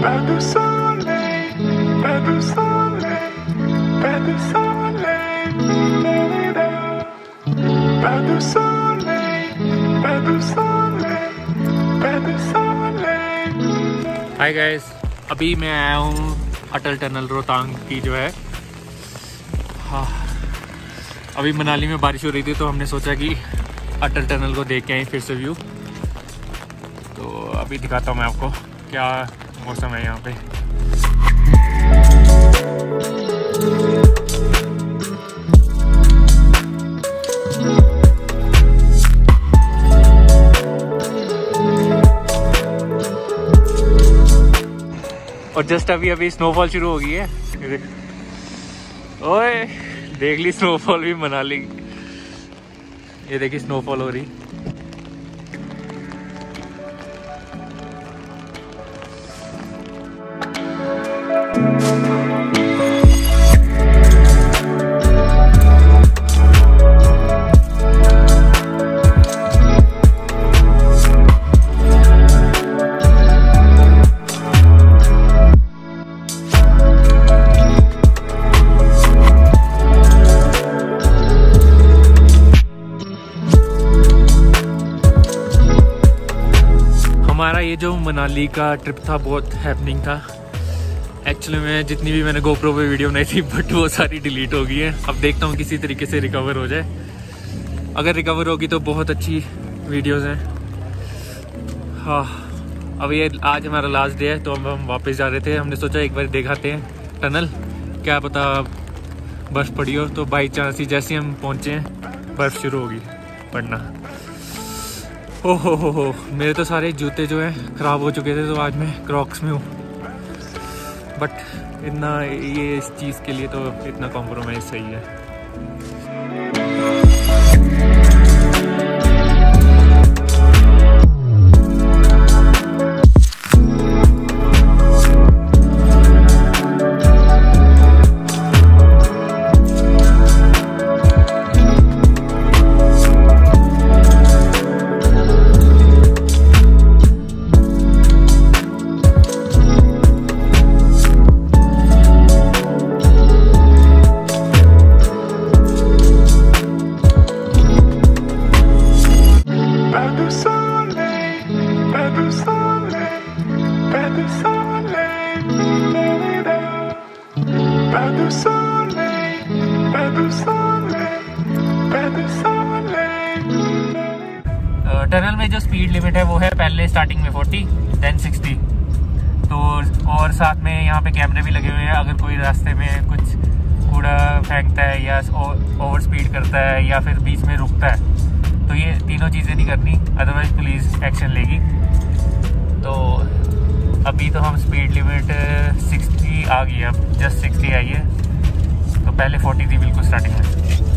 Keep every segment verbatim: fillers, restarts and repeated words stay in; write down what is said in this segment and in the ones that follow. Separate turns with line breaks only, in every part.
Pé do soleil, pé do soleil, pé do soleil, pé do soleil, pé do soleil, pé do soleil। Hi guys, अभी मैं आया हूँ अटल tunnel Rohtang की जो है। हाँ, अभी मनाली में बारिश हो रही थी तो हमने सोचा कि अटल टनल को देख के आए फिर से व्यू। तो अभी दिखाता हूँ मैं आपको क्या मौसम है यहाँ पे। और जस्ट अभी अभी स्नोफॉल शुरू हो गई है। ओए देख ली स्नोफॉल भी मनाली की। ये देखिए स्नोफॉल हो रही। हमारा ये जो मनाली का ट्रिप था बहुत हैपनिंग था। एक्चुअली में जितनी भी मैंने गोप्रो पे वीडियो बनाई थी बट वो सारी डिलीट हो गई है। अब देखता हूँ किसी तरीके से रिकवर हो जाए। अगर रिकवर होगी तो बहुत अच्छी वीडियोस हैं। हाँ, अब ये आज हमारा लास्ट डे है तो अब हम वापस जा रहे थे। हमने सोचा एक बार दिखाते हैं टनल, क्या पता बर्फ़ पड़ी हो। तो बाई चांस ही जैसे हम पहुँचे हैं बर्फ़ शुरू होगी पड़ना। ओ हो हो हो मेरे तो सारे जूते जो हैं ख़राब हो चुके थे तो आज मैं क्रॉक्स में हूँ। बट इतना ये इस चीज़ के लिए तो इतना कॉम्प्रोमाइज़ सही है। टनल में जो स्पीड लिमिट है वो है पहले स्टार्टिंग में फोर्टी देन सिक्सटी। तो और साथ में यहाँ पे कैमरे भी लगे हुए हैं। अगर कोई रास्ते में कुछ कूड़ा फेंकता है या ओवर स्पीड करता है या फिर बीच में रुकता है तो ये तीनों चीज़ें नहीं करनी, अदरवाइज पुलिस एक्शन लेगी। तो अभी तो हम स्पीड लिमिट सिक्सटी आ गई है, अब जस्ट सिक्सटी आई है। तो पहले फोर्टी थी बिल्कुल स्टार्टिंग में।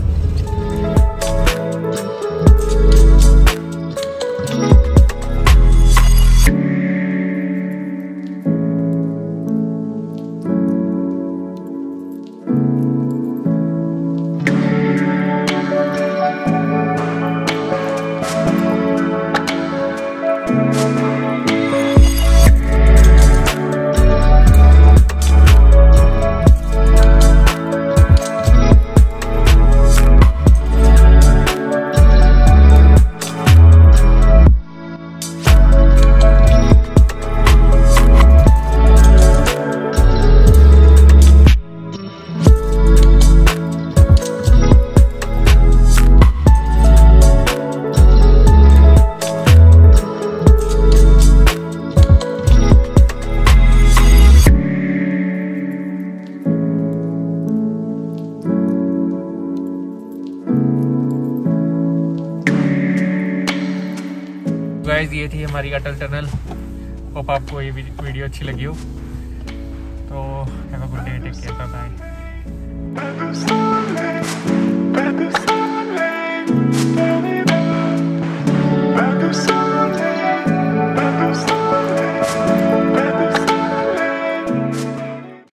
गाइस ये थी हमारी अटल टनल। होप आपको ये वीडियो अच्छी लगी हो। तो have a good day, take care, bye bye.